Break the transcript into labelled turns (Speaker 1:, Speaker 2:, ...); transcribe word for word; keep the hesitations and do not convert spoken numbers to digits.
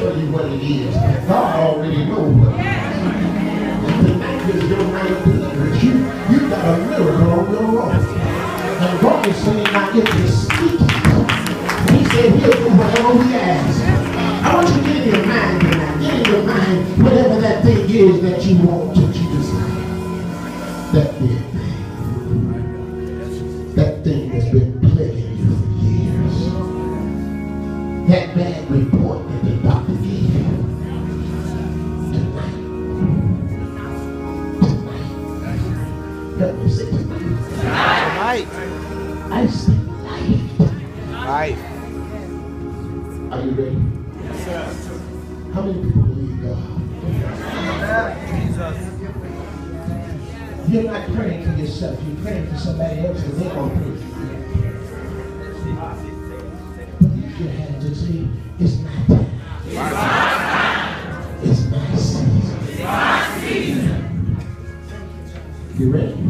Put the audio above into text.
Speaker 1: tell you what it is. God already knows what it is. Tonight is your night of deliverance. You, you got a miracle on your own. And God is saying, now if you speak it, he said he'll do whatever we ask. I want you to get in your mind tonight. Get in your mind whatever that thing is that you want, that you desire. That big thing. That thing that's been plaguing you for years. That bad report that the doctor gave you. Tonight. Tonight. Help me say tonight.
Speaker 2: Tonight.
Speaker 1: I say life.
Speaker 2: Life.
Speaker 1: Are you ready?
Speaker 2: Yes, sir.
Speaker 1: How many people believe God?
Speaker 2: Jesus.
Speaker 1: You're not praying for yourself. You're praying for somebody else and they're going to pray for you. But lift your hands and say, it's my time. It's my season.
Speaker 2: My season.
Speaker 1: You ready?